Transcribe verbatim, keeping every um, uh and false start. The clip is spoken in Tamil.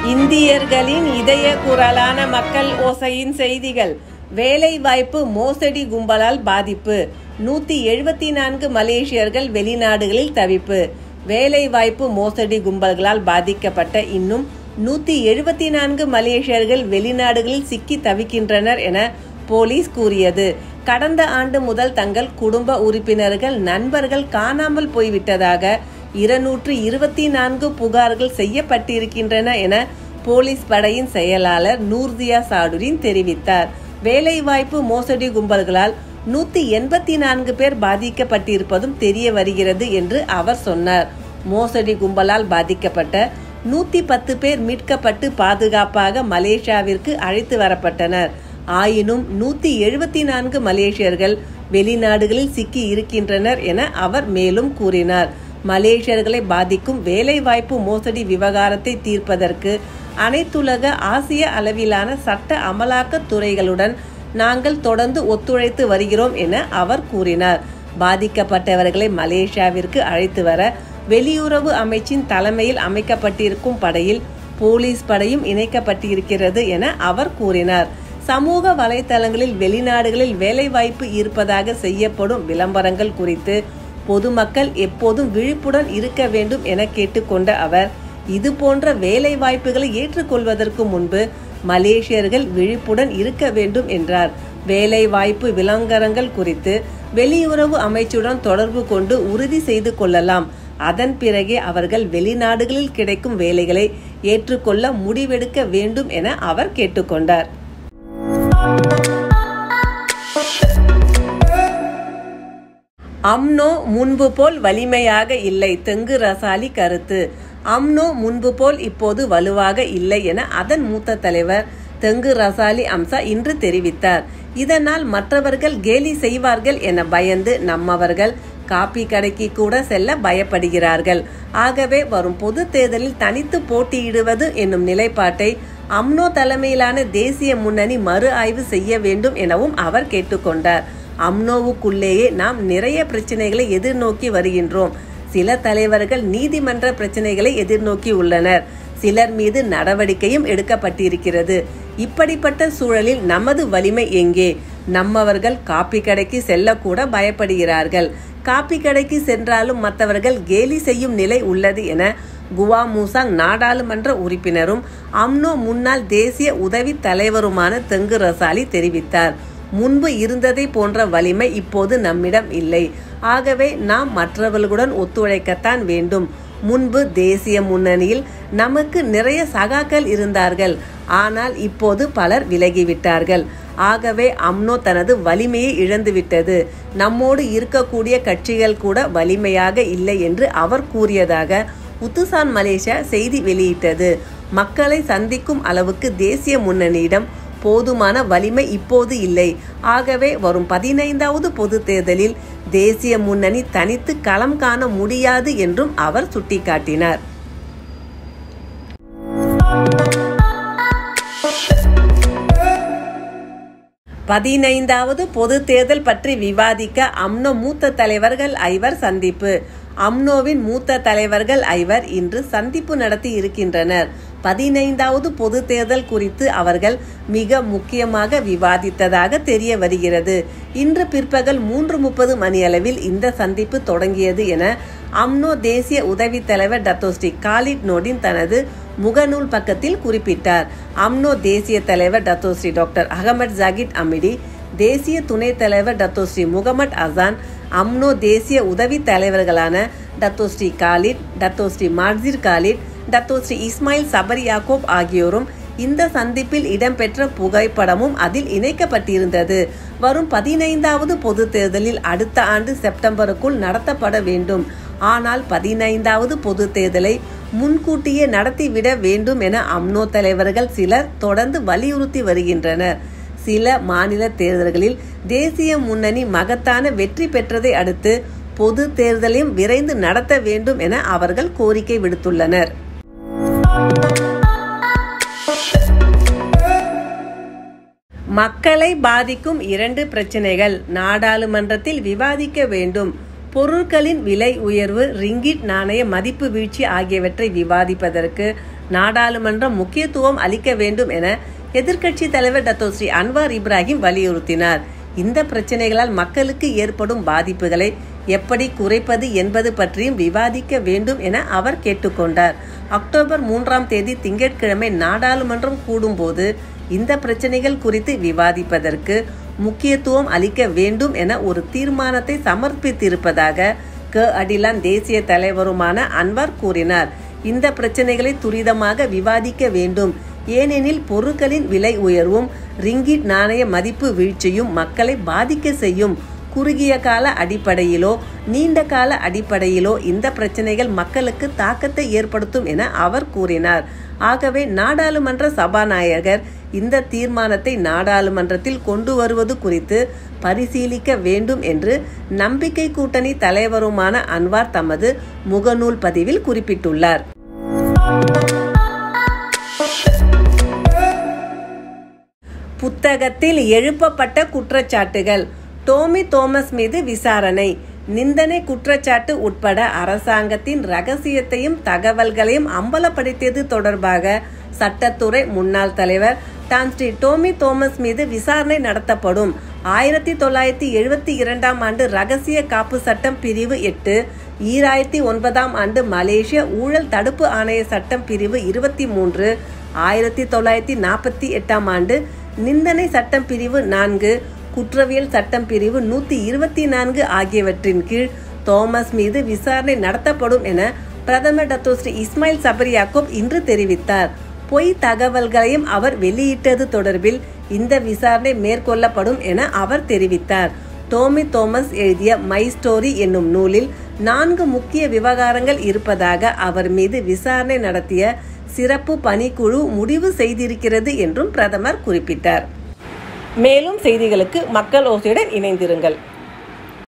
இந்தியர்களின் இதய குரலான மக்கள் ஓசையின் செய்திகள். வேலை வாய்ப்பு மோசடி கும்பலால் பாதிப்பு. நூத்தி எழுபத்தி நான்கு மலேசியர்கள் வெளிநாடுகளில் தவிப்பு. வேலை வாய்ப்பு மோசடி கும்பல்களால் பாதிக்கப்பட்ட இன்னும் நூத்தி எழுபத்தி நான்கு மலேசியர்கள் வெளிநாடுகளில் சிக்கி தவிக்கின்றனர் என போலீஸ் கூறியது. கடந்த ஆண்டு முதல் தங்கள் குடும்ப உறுப்பினர்கள் நண்பர்கள் காணாமல் போய்விட்டதாக இருநூற்று இருபத்தி நான்கு புகார்கள் செய்யப்பட்டிருக்கின்றன என போலீஸ் படையின் செயலாளர் நூர்தியா சாடுரின் தெரிவித்தார். வேலைவாய்ப்பு மோசடி கும்பல்களால் நூத்தி எண்பத்தி நான்கு பேர் பாதிக்கப்பட்டிருப்பதும் தெரிய வருகிறது என்று அவர் சொன்னார். மோசடி கும்பலால் பாதிக்கப்பட்ட நூத்தி பத்து பேர் மீட்கப்பட்டு பாதுகாப்பாக மலேசியாவிற்கு அழைத்து வரப்பட்டனர். ஆயினும் நூத்தி எழுபத்தி நான்கு மலேசியர்கள் வெளிநாடுகளில் சிக்கி இருக்கின்றனர் என அவர் மேலும் கூறினார். மலேசியர்களை பாதிக்கும் வேலைவாய்ப்பு மோசடி விவகாரத்தை தீர்ப்பதற்கு அனைத்துலக ஆசிய அளவிலான சட்ட அமலாக்க துறைகளுடன் நாங்கள் தொடர்ந்து ஒத்துழைத்து வருகிறோம் என அவர் கூறினார். பாதிக்கப்பட்டவர்களை மலேசியாவிற்கு அழைத்து வர வெளியுறவு அமைச்சின் தலைமையில் அமைக்கப்பட்டிருக்கும் படையில் போலீஸ் படையும் இணைக்கப்பட்டிருக்கிறது என அவர் கூறினார். சமூக வலைதளங்களில் வெளிநாடுகளில் வேலைவாய்ப்பு இருப்பதாக செய்யப்படும் விளம்பரங்கள் குறித்து பொதுமக்கள் எப்போதும் விழிப்புடன் இருக்க வேண்டும் என கேட்டுக்கொண்ட அவர், இது போன்ற வேலை வாய்ப்புகளை ஏற்றுக்கொள்வதற்கு முன்பு மலேசியர்கள் விழிப்புடன் இருக்க வேண்டும் என்றார். வேலை வாய்ப்பு விளம்பரங்கள் குறித்து வெளியுறவு அமைச்சுடன் தொடர்பு கொண்டு உறுதி செய்து கொள்ளலாம். அதன் பிறகே அவர்கள் வெளிநாடுகளில் கிடைக்கும் வேலைகளை ஏற்றுக்கொள்ள முடிவெடுக்க வேண்டும் என அவர் கேட்டுக்கொண்டார். அம்னோ முன்பு போல் வலிமையாக இல்லை, தெங்கு ரசாலி கருத்து. அம்னோ முன்பு போல் இப்போது வலுவாக இல்லை என அதன் மூத்த தலைவர் தெங்கு ரசாலி அம்சா இன்று தெரிவித்தார். இதனால் மற்றவர்கள் கேலி செய்வார்கள் என பயந்து நம்மவர்கள் காப்பி கடைக்கு கூட செல்ல பயப்படுகிறார்கள். ஆகவே வரும் பொது தேர்தலில் தனித்து போட்டியிடுவது என்னும் நிலைப்பாட்டை அம்னோ தலைமையிலான தேசிய முன்னணி மறு ஆய்வு செய்ய வேண்டும் எனவும் அவர் கேட்டுக்கொண்டார். அம்னோவுக்குள்ளேயே நாம் நிறைய பிரச்சனைகளை எதிர்நோக்கி வருகின்றோம். சில தலைவர்கள் நீதிமன்ற பிரச்சனைகளை எதிர்நோக்கி உள்ளனர். சிலர் மீது நடவடிக்கையும் எடுக்கப்பட்டிருக்கிறது. இப்படிப்பட்ட சூழலில் நமது வலிமை எங்கே? நம்மவர்கள் காப்பி கடைக்கு செல்லக்கூட பயப்படுகிறார்கள். காப்பி கடைக்கு சென்றாலும் மற்றவர்கள் கேலி செய்யும் நிலை உள்ளது என குவா மூசாங் நாடாளுமன்ற உறுப்பினரும் அம்னோ முன்னாள் தேசிய உதவி தலைவருமான தெங்கு ரசாலி தெரிவித்தார். முன்பு இருந்ததை போன்ற வலிமை இப்போது நம்மிடம் இல்லை. ஆகவே நாம் மற்றவர்களுடன் ஒத்துழைக்கத்தான் வேண்டும். முன்பு தேசிய முன்னணியில் நமக்கு நிறைய சகாக்கள் இருந்தார்கள். ஆனால் இப்போது பலர் விலகிவிட்டார்கள். ஆகவே அம்னோ தனது வலிமையை இழந்துவிட்டது. நம்மோடு இருக்கக்கூடிய கட்சிகள் கூட வலிமையாக இல்லை என்று அவர் கூறியதாக உத்துசான் மலேசியா செய்தி வெளியிட்டது. மக்களை சந்திக்கும் அளவுக்கு தேசிய முன்னணியிடம் போதுமான வலிமை இப்போது இல்லை. ஆகவே வரும் பதினைந்தாவது பொது தேர்தலில் தேசிய முன்னணி தனித்து களம் காண முடியாது என்றும் அவர் சுட்டிக்காட்டினார். பதினைந்தாவது பொது தேர்தல் பற்றி விவாதிக்க அம்னோ மூத்த தலைவர்கள் ஐவர் சந்திப்பு. அம்னோவின் மூத்த தலைவர்கள் ஐவர் இன்று சந்திப்பு நடத்தி இருக்கின்றனர். பதினைந்தாவது பொது தேர்தல் குறித்து அவர்கள் மிக முக்கியமாக விவாதித்ததாக தெரிய வருகிறது. இன்று பிற்பகல் மூன்று முப்பது மணியளவில் இந்த சந்திப்பு தொடங்கியது என அம்னோ தேசிய உதவி தலைவர் டத்தோஸ்ரீ காலிட் நோடின் தனது முகநூல் பக்கத்தில் குறிப்பிட்டார். அம்னோ தேசிய தலைவர் Datuk Seri doctor Ahmad Zahid Hamidi, தேசிய துணைத் தலைவர் டத்தோஸ்ரீ முகமட் அசான், அம்னோ தேசிய உதவி தலைவர்களான Datuk Seri Khalid, Datuk Seri Mahdzir Khalid, Datuk Seri Ismail Sabri Yaakob ஆகியோரும் இந்த சந்திப்பில் இடம்பெற்ற புகைப்படமும் அதில் இணைக்கப்பட்டிருந்தது. வரும் பதினைந்தாவது பொது தேர்தலில் அடுத்த ஆண்டு செப்டம்பருக்குள் நடத்தப்பட வேண்டும். ஆனால் பதினைந்தாவது பொது தேர்தலை முன்கூட்டியே நடத்திவிட வேண்டும் என அம்னோ தலைவர்கள் சிலர் தொடர்ந்து வலியுறுத்தி வருகின்றனர். சில மாநில தேர்தல்களில் தேசிய முன்னணி மகத்தான வெற்றி பெற்றதை அடுத்து பொது தேர்தலையும் விரைந்து நடத்த வேண்டும் என அவர்கள் கோரிக்கை விடுத்துள்ளனர். மக்களை பாதிக்கும் இரண்டு பிரச்சனைகள் நாடாளுமன்றத்தில் விவாதிக்க வேண்டும். பொருட்களின் விலை உயர்வு, ரிங்கிட் நாணய மதிப்பு வீழ்ச்சி ஆகியவற்றை விவாதிப்பதற்கு நாடாளுமன்றம் முக்கியத்துவம் அளிக்க வேண்டும் என எதிர்க்கட்சி தலைவர் டத்தோ ஸ்ரீ அன்வார் இப்ராஹிம் வலியுறுத்தினார். இந்த பிரச்சனைகளால் மக்களுக்கு ஏற்படும் பாதிப்புகளை எப்படி குறைப்பது என்பது பற்றியும் விவாதிக்க வேண்டும் என அவர் கேட்டுக்கொண்டார். அக்டோபர் மூன்றாம் தேதி திங்கட்கிழமை நாடாளுமன்றம் கூடும்போது இந்த பிரச்சனைகள் குறித்து விவாதிப்பதற்கு முக்கியத்துவம் அளிக்க வேண்டும் என ஒரு தீர்மானத்தை சமர்ப்பித்திருப்பதாக க அடிலான் தேசிய தலைவருமான அன்வார் கூறினார். இந்த பிரச்சனைகளை துரிதமாக விவாதிக்க வேண்டும். ஏனெனில் பொருட்களின் விலை உயர்வும் ரிங்கிட் நாணய மதிப்பு வீழ்ச்சியும் மக்களை பாதிக்க செய்யும். குறுகிய கால அடிப்படையிலோ நீண்ட கால அடிப்படையிலோ இந்த பிரச்சனைகள் மக்களுக்கு தாக்கத்தை ஏற்படுத்தும் என அவர் கூறினார். ஆகவே நாடாளுமன்ற சபாநாயகர் இந்த தீர்மானத்தை நாடாளுமன்றத்தில் கொண்டு வருவது குறித்து பரிசீலிக்க வேண்டும் என்று நம்பிக்கை கூட்டணி தலைவருமான அன்வார் தமது முகநூல் பதிவில் குறிப்பிட்டுள்ளார். புத்தகத்தில் எழுப்பப்பட்ட குற்றச்சாட்டுகள். டோமி தோமஸ் மீது விசாரணை. நிந்தனை குற்றச்சாட்டு உட்பட அரசாங்கத்தின் ரகசியத்தையும் தகவல்களையும் அம்பலப்படுத்தியது தொடர்பாக சட்டத்துறை முன்னாள் தலைவர் டான் ஸ்ரீ டோமி தோமஸ் மீது விசாரணை நடத்தப்படும். ஆயிரத்தி தொள்ளாயிரத்தி எழுபத்தி இரண்டாம் ஆண்டு ரகசிய காப்பு சட்டம் பிரிவு எட்டு, ஈராயிரத்தி ஒன்பதாம் ஆண்டு மலேசிய ஊழல் தடுப்பு ஆணைய சட்டம் பிரிவு இருபத்தி மூன்று, ஆயிரத்தி தொள்ளாயிரத்தி நாற்பத்தி எட்டாம் ஆண்டு நிந்தனை சட்டம் பிரிவு நான்கு, குற்றவியல் சட்டம் பிரிவு நூற்றி இருபத்தி நான்கு ஆகியவற்றின் கீழ் தோமஸ் மீது விசாரணை நடத்தப்படும் என பிரதமர் Datuk Seri Ismail Sabri Yaakob இன்று தெரிவித்தார். பொய் தகவல்களையும் அவர் வெளியிட்டது தொடர்பில் இந்த விசாரணை மேற்கொள்ளப்படும் என அவர் தெரிவித்தார். டோமி தோமஸ் எழுதிய மை ஸ்டோரி என்னும் நூலில் நான்கு முக்கிய விவகாரங்கள் இருப்பதாக அவர் மீது விசாரணை நடத்திய சிறப்பு பணிக்குழு முடிவு செய்திருக்கிறது என்றும் பிரதமர் குறிப்பிட்டார். மேலும் செய்திகளுக்கு மக்கள் ஓசையுடன் இணைந்திருங்கள்.